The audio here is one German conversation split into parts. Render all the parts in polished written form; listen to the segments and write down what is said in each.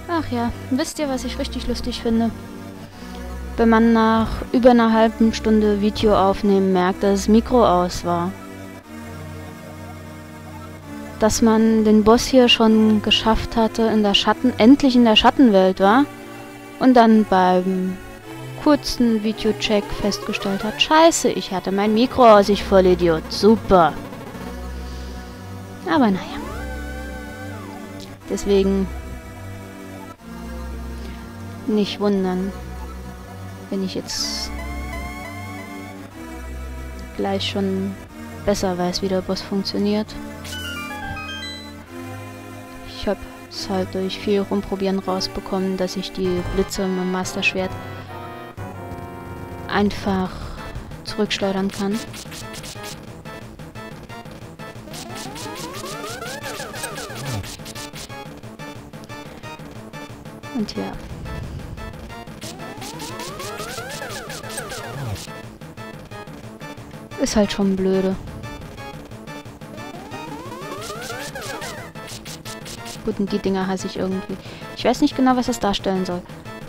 Ach ja, wisst ihr, was ich richtig lustig finde? Wenn man nach über einer halben Stunde Video aufnehmen merkt, dass das Mikro aus war. Dass man den Boss hier schon geschafft hatte, endlich in der Schattenwelt war. Und dann beim kurzen Videocheck festgestellt hat, scheiße, ich hatte mein Mikro aus, ich Vollidiot. Super. Aber naja. Deswegen nicht wundern, wenn ich jetzt gleich schon besser weiß, wie der Boss funktioniert. Ich habe es halt durch viel Rumprobieren rausbekommen, dass ich die Blitze mit dem Masterschwert einfach zurückschleudern kann. Und ja. Ist halt schon blöde. Gut, und die Dinger hasse ich irgendwie. Ich weiß nicht genau, was das darstellen soll.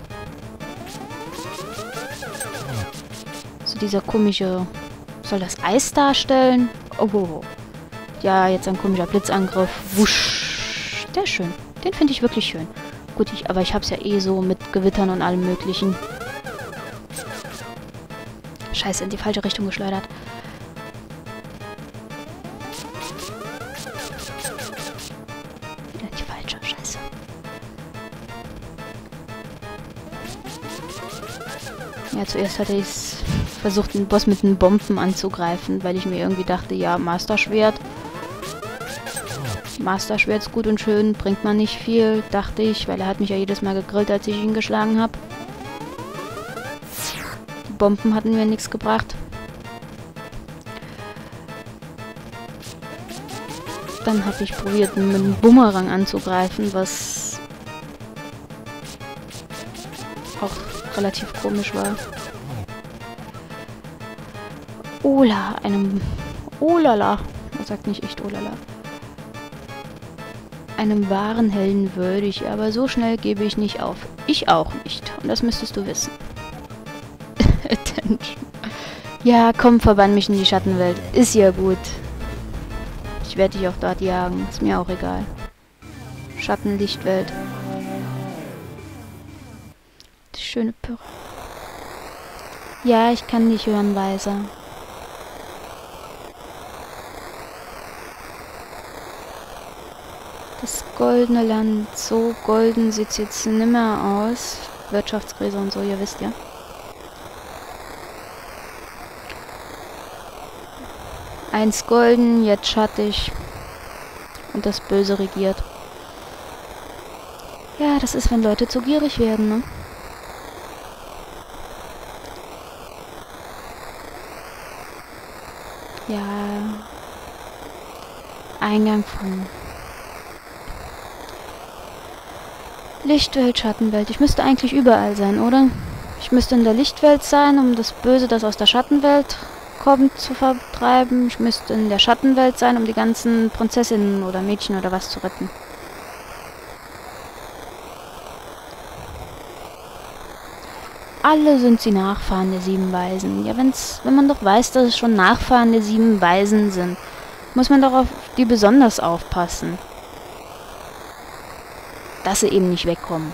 So dieser komische... Soll das Eis darstellen? Oh. Ja, jetzt ein komischer Blitzangriff. Wusch. Der ist schön. Den finde ich wirklich schön. Gut, aber ich habe es ja eh so mit Gewittern und allem Möglichen. Scheiße, in die falsche Richtung geschleudert. Wieder in die falsche. Scheiße. Ja, zuerst hatte ich versucht, den Boss mit den Bomben anzugreifen, weil ich mir irgendwie dachte, ja, Masterschwert. Masterschwert ist gut und schön, bringt man nicht viel, dachte ich, weil er hat mich ja jedes Mal gegrillt, als ich ihn geschlagen habe. Die Bomben hatten mir nichts gebracht. Dann habe ich probiert, mit einem Bumerang anzugreifen, was auch relativ komisch war. Olala. Er sagt nicht echt Olala. Einem wahren Helden würdig, aber so schnell gebe ich nicht auf. Ich auch nicht. Und das müsstest du wissen. Attention. Ja, komm, verbann mich in die Schattenwelt. Ist ja gut. Ich werde dich auch dort jagen. Ist mir auch egal. Schattenlichtwelt. Die schöne Pyrrhe. Ja, ich kann dich hören, Weiser. Das goldene Land, so golden sieht's jetzt nimmer aus. Wirtschaftskrise und so, ihr wisst ja. Einst golden, jetzt schattig. Und das Böse regiert. Ja, das ist, wenn Leute zu gierig werden, ne? Ja. Eingang von Lichtwelt, Schattenwelt. Ich müsste eigentlich überall sein, oder? Ich müsste in der Lichtwelt sein, um das Böse, das aus der Schattenwelt kommt, zu vertreiben. Ich müsste in der Schattenwelt sein, um die ganzen Prinzessinnen oder Mädchen oder was zu retten. Alle sind sie Nachfahren der 7 Weisen. Ja, wenn man doch weiß, dass es schon Nachfahren der 7 Weisen sind, muss man doch auf die besonders aufpassen. Dass sie eben nicht wegkommen.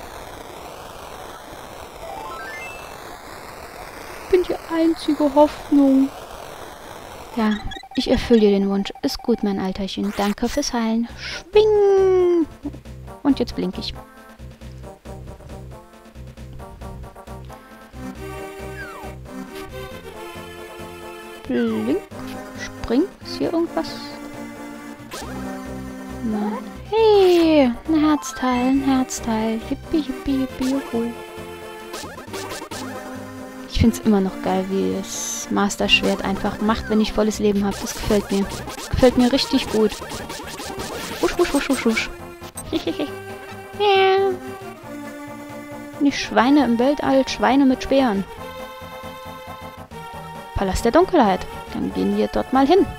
Ich bin die einzige Hoffnung. Ja, ich erfülle dir den Wunsch. Ist gut, mein Alterchen. Danke fürs Heilen. Schwing! Und jetzt blink ich. Blink. Spring. Ist hier irgendwas? Nein. Hey, ein Herzteil, ein Herzteil. Hippie, hippie, hippie, juhu. Ich finde es immer noch geil, wie das Masterschwert einfach macht, wenn ich volles Leben habe. Das gefällt mir. Gefällt mir richtig gut. Wusch, wusch, wusch, wusch, wusch. Ja. Nicht Schweine im Weltall, Schweine mit Speeren. Palast der Dunkelheit. Dann gehen wir dort mal hin.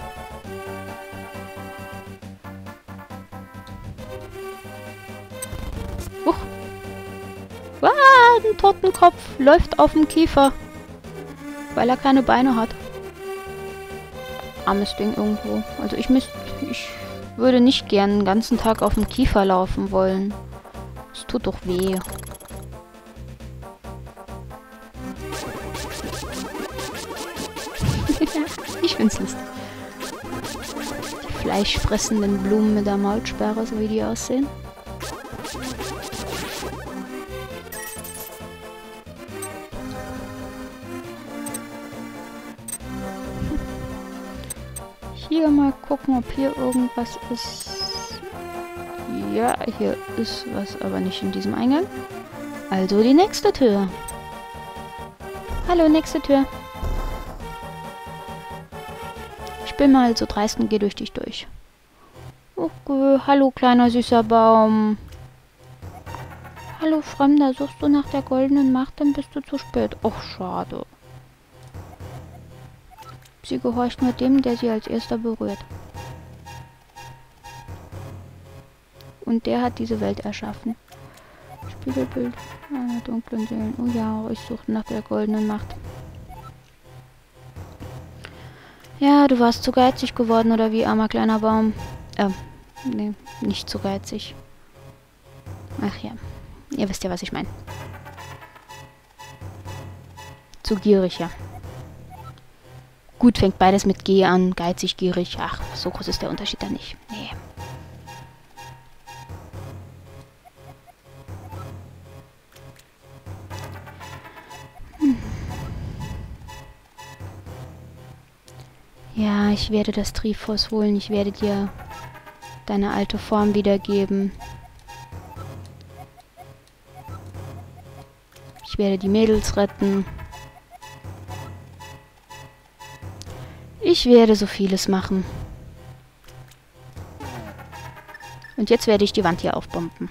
Ah, ein Totenkopf läuft auf dem Kiefer. Weil er keine Beine hat. Armes Ding irgendwo. Also ich würde nicht gern den ganzen Tag auf dem Kiefer laufen wollen. Es tut doch weh. Ich find's lustig. Die fleischfressenden Blumen mit der Maulsperre, so wie die aussehen. Hier mal gucken, ob hier irgendwas ist. Ja, hier ist was, aber nicht in diesem Eingang. Also die nächste Tür. Hallo, nächste Tür. Ich bin mal so dreist und gehe durch dich durch. Okay, hallo kleiner süßer Baum. Hallo Fremder, suchst du nach der goldenen Macht, dann bist du zu spät. Och, schade. Sie gehorcht nur dem, der sie als erster berührt. Und der hat diese Welt erschaffen. Spiegelbild einer dunklen Seelen. Oh ja, ich suche nach der goldenen Macht. Ja, du warst zu geizig geworden, oder wie, armer kleiner Baum? Nee, nicht zu geizig. Ach ja, ihr wisst ja, was ich meine. Zu gierig, ja. Gut, fängt beides mit G an. Geizig, gierig. Ach, so groß ist der Unterschied da nicht. Nee. Ja, ich werde das Triforce holen. Ich werde dir deine alte Form wiedergeben. Ich werde die Mädels retten. Ich werde so vieles machen. Und jetzt werde ich die Wand hier aufbomben.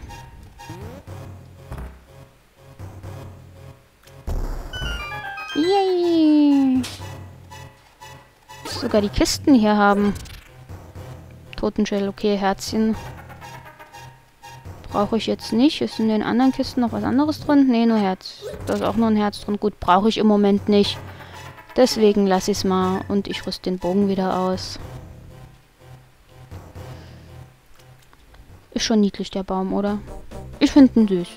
Yay! Sogar die Kisten hier haben. Totenschädel, okay, Herzchen. Brauche ich jetzt nicht. Ist in den anderen Kisten noch was anderes drin? Nee, nur Herz. Da ist auch nur ein Herz drin. Gut, brauche ich im Moment nicht. Deswegen lasse ich es mal und ich rüste den Bogen wieder aus. Ist schon niedlich, der Baum, oder? Ich finde ihn süß.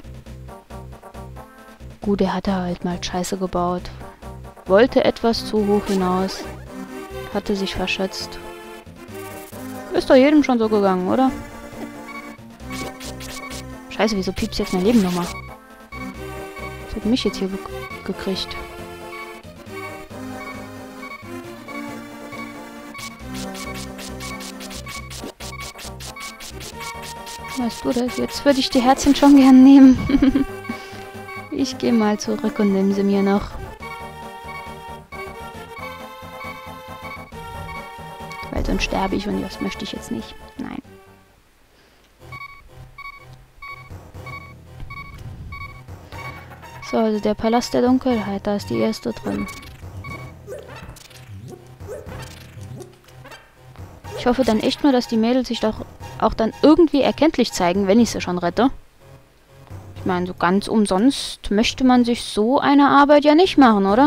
Gut, er hatte halt mal Scheiße gebaut. Wollte etwas zu hoch hinaus. Hatte sich verschätzt. Ist doch jedem schon so gegangen, oder? Scheiße, wieso piepst jetzt mein Leben nochmal? Das hat mich jetzt hier gekriegt. Weißt du das? Jetzt würde ich die Herzchen schon gern nehmen. Ich gehe mal zurück und nehme sie mir noch. Weil sonst sterbe ich und das möchte ich jetzt nicht. Nein. So, also der Palast der Dunkelheit, da ist die erste drin. Ich hoffe dann echt nur, dass die Mädels sich doch auch dann irgendwie erkenntlich zeigen, wenn ich sie schon rette. Ich meine, so ganz umsonst möchte man sich so eine Arbeit ja nicht machen, oder?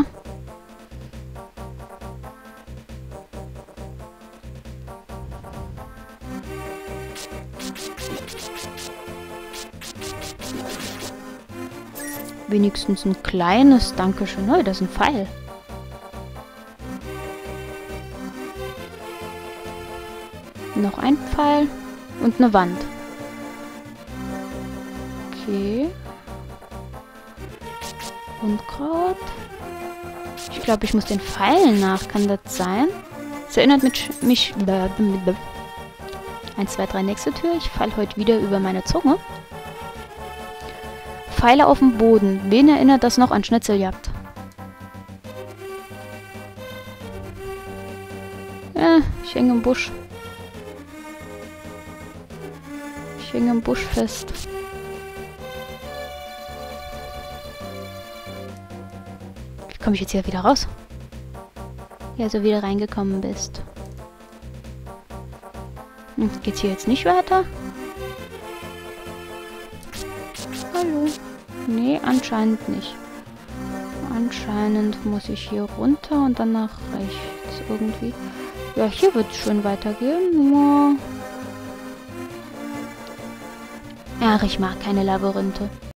Wenigstens ein kleines Dankeschön. Oh, das ist ein Pfeil. Noch ein Pfeil und eine Wand. Okay. Unkraut. Ich glaube, ich muss den Pfeilen nach. Kann das sein? Das erinnert mich... 1, 2, 3, nächste Tür. Ich falle heute wieder über meine Zunge. Pfeile auf dem Boden. Wen erinnert das noch an Schnitzeljagd? Ich hänge im Busch. Ich hänge im Busch fest. Wie komme ich jetzt hier wieder raus? Ja, so wieder reingekommen bist. Geht's hier jetzt nicht weiter? Hallo. Nee, anscheinend nicht. Anscheinend muss ich hier runter und dann nach rechts irgendwie. Ja, hier wird es schon weitergehen, nur... Ach, ich mag keine Labyrinthe.